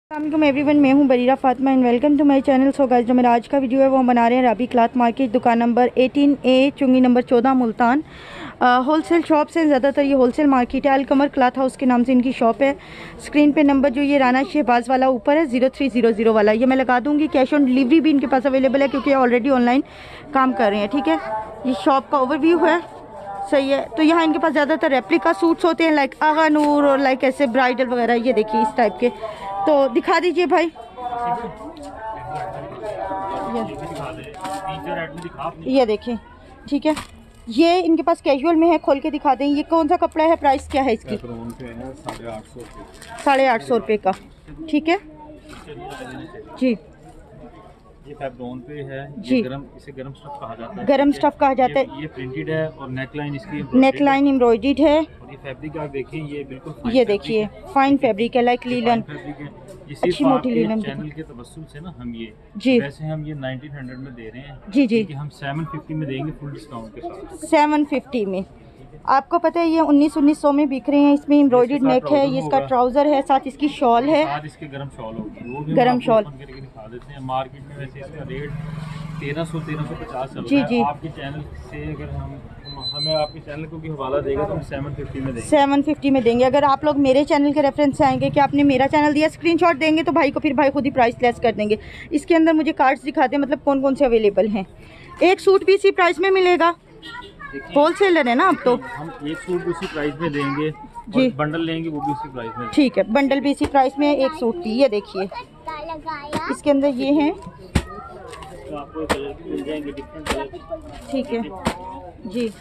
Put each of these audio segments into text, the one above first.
अस्सलाम एवरीवन, मैं हूं Barira Fatima and welcome to my channel. So guys, जो मेरा आज का वीडियो है वो हम बना रहे हैं राबी क्लॉथ मार्केट, दुकान नंबर 18A, चुंगी नंबर 14, मुल्तान। होलसेल शॉप्स हैं, ज़्यादातर ये होलसेल मार्केट है। अलकमर क्लॉथ हाउस के नाम से इनकी शॉप है। स्क्रीन पे नंबर जो ये राना शहबाज वाला ऊपर है 0300 वाला, ये मैं लगा दूँगी। कैश ऑन डिलीवरी भी इनके पास अवेलेबल है क्योंकि ऑलरेडी ऑनलाइन काम कर रहे हैं। ठीक है, ये शॉप का ओवरव्यू है। सही है। तो यहाँ इनके पास ज़्यादातर रेप्लिका सूट्स होते हैं, लाइक आगा नूर और लाइक ऐसे ब्राइडल वगैरह। ये देखिए इस टाइप के, तो दिखा दीजिए भाई। ये देखिए, ठीक है। ये इनके पास कैजुअल में है, खोल के दिखा दें। ये कौन सा कपड़ा है, प्राइस क्या है इसकी? 850 रुपये का। ठीक है जी। ये फैब्रोन पे है जी, इसे गरम स्टफ कहा जाता है। गरम स्टफ कहा जाता है। ये प्रिंटेड है और नेकलाइन इसकी नेकलाइन एम्ब्रॉयडर्ड है। और ये फैब्रिक आप देखिए, ये बिल्कुल ये देखिए फाइन फैब्रिक है, लाइक लीलन, अच्छी मोटी लीलन। चैनल के तवस्सुल से ना हम ये जी, वैसे हम ये 1900 में दे रहे हैं जी जी, कि हम 750 में देंगे फुल डिस्काउंट के साथ। 750 में। आपको पता है ये 1900 में बिक रहे हैं। इसमें एम्ब्रॉयडर्ड नेक है, ये इसका ट्राउजर है, साथ इसकी शॉल है, साथ इसके गरम शॉल होगी। वो भी गरम शॉल दिखा देते हैं। मार्केट में वैसे इसका रेट 1350 चल जी रहा है। जी। आपके चैनल से अगर हमें आपके चैनल को भी हवाला देगा तो हम 750 में देंगे। 750 में देंगे। अगर आप लोग मेरे चैनल के रेफरेंस से आएंगे कि आपने मेरा चैनल दिया, स्क्रीनशॉट देंगे तो भाई को फिर भाई खुद ही प्राइस लेस कर देंगे। इसके अंदर मुझे कार्ड्स दिखाते हैं, मतलब कौन कौन से अवेलेबल हैं। एक सूट भी इसी प्राइस में मिलेगा। होलसेलर है ना आप, तो हम एक सूट भी उसी प्राइस में देंगे जी। और बंडल लेंगे वो भी उसी प्राइस में। ठीक है, बंडल भी इसी प्राइस में है, एक सूट की। ये देखिए इसके अंदर ये हैं, तो आपको कलर भी मिल जाएंगे, डिफरेंट कलर। ठीक है जी।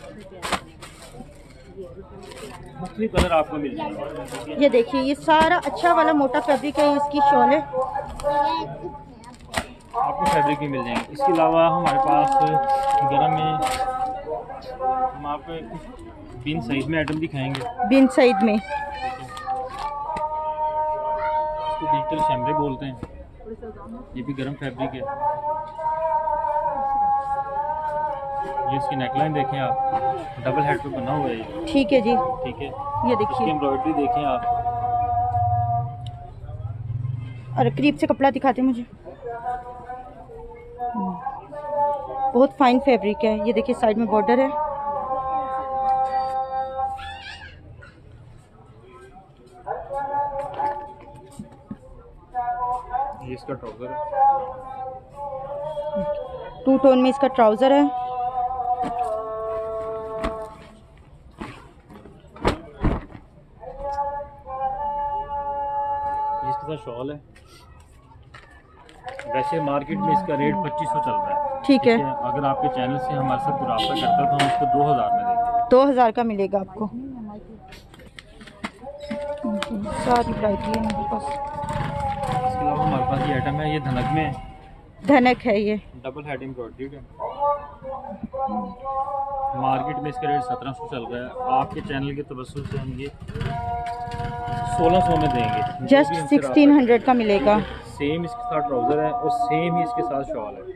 मुख्तलिफ कलर आपको मिल जाएंगे। ये देखिए, ये सारा अच्छा वाला मोटा फैब्रिक है, इसकी शॉल है। आपको फैब्रिक भी मिल जाएंगे। इसके अलावा हमारे पास गरम में हम आपको बिन साइज में आइटम दिखाएंगे। बिन साइड में, इसको डिजिटल शैमरे बोलते हैं। ये भी गरम फैब्रिक है। ये इसकी नेकलाइन देखें आप, डबल हेड पे बना हुआ है ये। ठीक है जी। ठीक है, ये इसकी देखिए, एम्ब्रॉयडरी देखें आप। और करीब से कपड़ा दिखाते मुझे। बहुत फाइन फैब्रिक है। ये देखिए साइड में बॉर्डर है। ये इसका ट्राउजर है, 2 टोन में इसका ट्राउजर है। ये इसके साथ शॉल है। वैसे मार्केट में इसका रेट 2500 चल रहा है। ठीक है, अगर आपके चैनल से हमारे साथ रब्ता करता तो हम इसको 2000 में देंगे। 2000 का मिलेगा आपको। सारी वैरायटी है मेरे पास। इसके अलावा हमारे पास ये आइटम है, ये धनक में है। धनक है, ये डबल हेड एम्ब्रॉयडरी है। मार्केट में इसका रेट 1700 चल रहा है। आपके चैनल के तवस्सुल से हम ये 1600 में देंगे। जस्ट 1600 का मिलेगा। सेम इसके साथ ट्राउजर है और सेम ही इसके साथ शॉल है।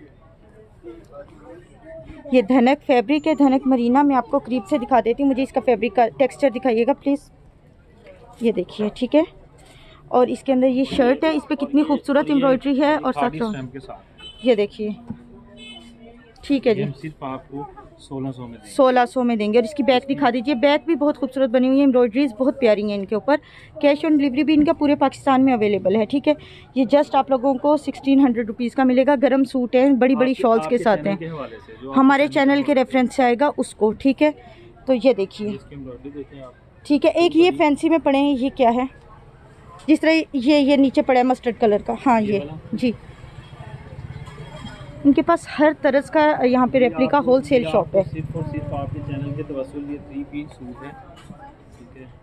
ये धनक फैब्रिक है, धनक मरीना। मैं आपको करीब से दिखा देती हूँ। मुझे इसका फैब्रिक का टेक्सचर दिखाइएगा प्लीज़। ये देखिए, ठीक है। और इसके अंदर ये शर्ट है, इस पर कितनी खूबसूरत एम्ब्रॉयडरी है और साथ के साथ ये देखिए, ठीक है जी। सिर्फ आपको 1600 में देंगे। 1600 में देंगे। और इसकी बैक दिखा दीजिए। बैक भी बहुत खूबसूरत बनी हुई है, एम्ब्रॉयडरीज बहुत प्यारी हैं इनके ऊपर। कैश ऑन डिलीवरी भी इनका पूरे पाकिस्तान में अवेलेबल है। ठीक है, ये जस्ट आप लोगों को 1600 रुपीज़ का मिलेगा। गरम सूट है, बड़ी बड़ी शॉल्स के साथ हैं। हमारे चैनल के रेफरेंस से आएगा उसको। ठीक है, तो ये देखिए, ठीक है। एक ये फैंसी में पड़े हैं, ये क्या है, जिस तरह ये नीचे पड़ा है मस्टर्ड कलर का। हाँ ये जी, इनके पास हर तरह का यहाँ पे रेप्लिका होलसेल शॉप है। सिर्फ और सिर्फ आपके चैनल के तवस्सुल ये 3 पीस सूट है। ठीक है,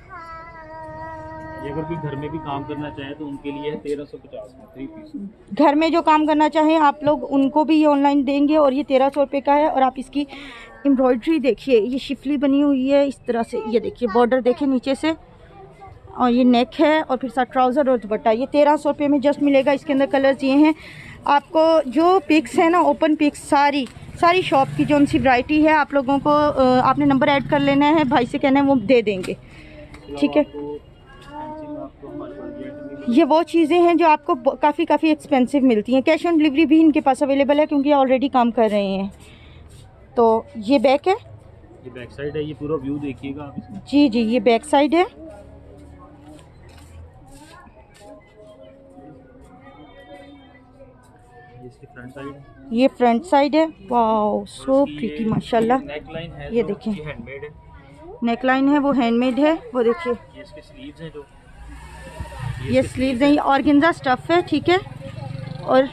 ये अगर कोई घर में भी काम करना चाहे तो उनके लिए है 1350 में 3 पीस। घर में जो काम करना चाहें आप लोग, उनको भी ये ऑनलाइन देंगे। और ये 1300 रुपये का है। और आप इसकी एम्ब्रॉयडरी देखिए, ये शिफली बनी हुई है इस तरह से। ये देखिए, बॉर्डर देखिए नीचे से, और ये नेक है और फिर साथ ट्राउज़र और दुपट्टा। ये 1300 रुपये में जस्ट मिलेगा। इसके अंदर कलर्स ये हैं। आपको जो पिक्स है ना, ओपन पिक्स सारी शॉप की जो सी वैरायटी है, आप लोगों को आपने नंबर ऐड कर लेना है, भाई से कहना है वो दे देंगे। ठीक है, ये वो चीज़ें हैं जो आपको काफ़ी एक्सपेंसिव मिलती हैं। कैश ऑन डिलीवरी भी इनके पास अवेलेबल है क्योंकि ऑलरेडी काम कर रहे हैं। तो ये बैक है, ये बैक साइड है, ये पूरा व्यू देखिएगा आप। जी जी, ये बैक साइड है। इसकी फ्रंट साइड है, ये फ्रंट साइड है। वाओ सो प्रीटी माशाल्लाह। नेक लाइन है, ये देखें, हैंडमेड है, नेक लाइन है वो हैंडमेड है। वो देखिए, ये इसके स्लीव्स हैं जो, ये स्लीव्स हैं, ये ऑर्गेन्जा स्टफ है, ठीक है। और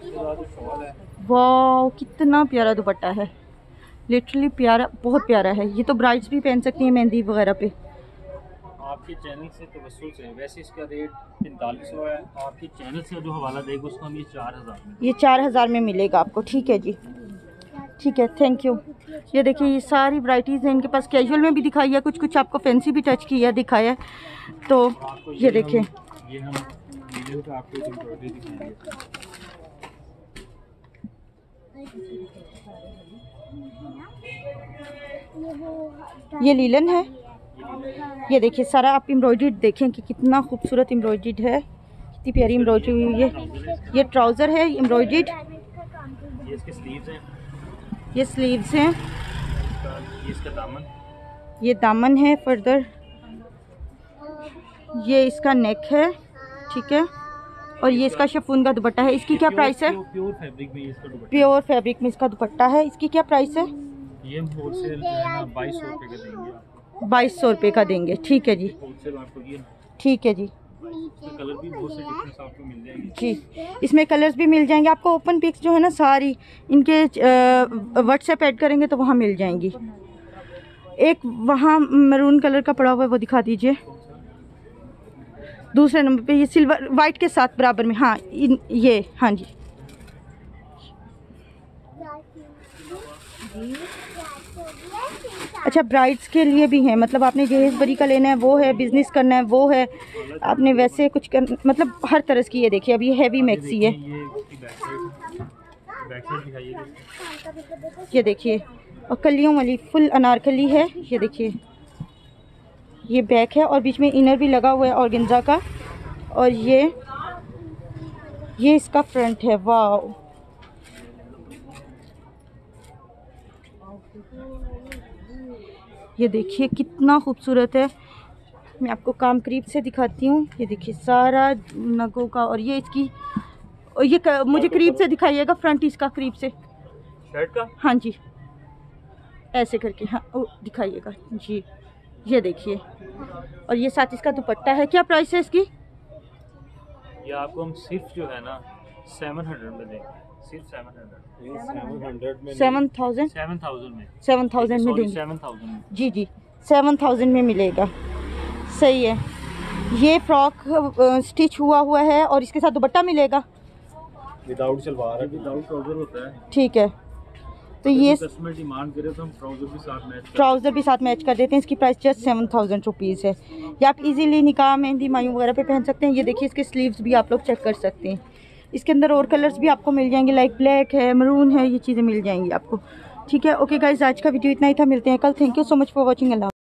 वाओ कितना प्यारा दुपट्टा है, लिटरली प्यारा, बहुत प्यारा है। ये तो ब्राइड्स भी पहन सकती हैं मेहंदी वगैरह पे। आपके चैनल से तो वसूल से वैसे इसका रेट 4500 है, आपके चैनल से जो हवाला देगा उसको हम ये 4000 में, ये 4000 में मिलेगा आपको, ठीक है जी, ठीक है, थैंक यू। ये देखिए, ये सारी वैराइटीज़ हैं इनके पास। कैजुअल में भी दिखाई है, कुछ कुछ आपको फैंसी भी टच किया दिखाया है। तो ये देखिए, ये हम वीडियो पे आपको एम्ब्रॉयडरी दिखाएंगे। ये लीलन है। ये देखिए सारा आप एम्ब्रॉयडरी देखें कि कितना खूबसूरत एम्ब्रॉयडरी है, कितनी प्यारी एम्ब्रॉयडरी हुई है। ये ट्राउज़र है एम्ब्रॉयडरी। ये इसके स्लीव्स हैं, ये स्लीव्स हैं। ये इसका दामन, ये दामन है फर्दर। ये इसका नेक है, ठीक है। और ये इसका शिफॉन का दुपट्टा है। इसकी क्या प्राइस है? प्योर फैब्रिक में इसका दुपट्टा, प्योर फैब्रिक में इसका दुपट्टा है। इसकी क्या प्राइस है? ये होलसेल जो है ना 2200 रुपये का देंगे आपको। 2200 रुपये का देंगे, ठीक है जी, होलसेल आपको ये, ठीक है जी। इसके कलर भी बहुत से डिफरेंस आपको मिल जाएंगे जी, इसमें कलर्स भी मिल जाएंगे आपको। ओपन पिक्स जो है ना सारी इनके व्हाट्सएप ऐड करेंगे तो वहाँ मिल जाएंगी। एक वहाँ मैरून कलर का पड़ा हुआ है, वो दिखा दीजिए दूसरे नंबर पे। ये सिल्वर वाइट के साथ बराबर में, हाँ ये, हाँ जी। अच्छा, ब्राइड्स के लिए भी हैं, मतलब आपने जहेज बरी का लेना है वो है, बिजनेस करना है वो है, आपने वैसे कुछ कर, मतलब हर तरह की। ये देखिए, अब ये हैवी मैक्सी है। ये बैक साइड दिखाइए, ये देखिए, और कलियों वाली फुल अनारकली है। ये देखिए, ये बैक है और बीच में इनर भी लगा हुआ है ऑर्गेन्जा का। और ये इसका फ्रंट है। वाह, ये देखिए कितना खूबसूरत है। मैं आपको काम करीब से दिखाती हूँ। ये देखिए सारा नगों का। और ये इसकी, और ये मुझे करीब से दिखाइएगा फ्रंट इसका, करीब से शर्ट का, हाँ जी, ऐसे करके, हाँ दिखाइएगा जी। ये देखिए, और ये साथ इसका दुपट्टा है। क्या प्राइस है इसकी? ये आपको हम सिर्फ जो है ना 700 में देंगे, सिर्फ 700 में, 7000 7000 में, 7000 में देंगे 7000 में। जी जी, 7000 में मिलेगा, सही है। ये फ्रॉक स्टिच हुआ है और इसके साथ दुपट्टा मिलेगा, विदाउट सलवार है, विदाउट ट्राउजर होता है, ठीक है। तो ये कस्टमर डिमांड करे तो हम ट्राउज़र भी साथ मैच कर देते हैं। इसकी प्राइस जस्ट 7000 रुपीज़ है। ये आप इजीली निकाह, मेहंदी, मायूं वगैरह पे पहन सकते हैं। ये देखिए, इसके स्लीव्स भी आप लोग चेक कर सकते हैं। इसके अंदर और कलर्स भी आपको मिल जाएंगे, लाइक ब्लैक है, मरून है, ये चीज़ें मिल जाएंगी आपको, ठीक है। ओके गाइस, आज का वीडियो इतना ही था, मिलते हैं कल। Thank you so much for watching. Allah.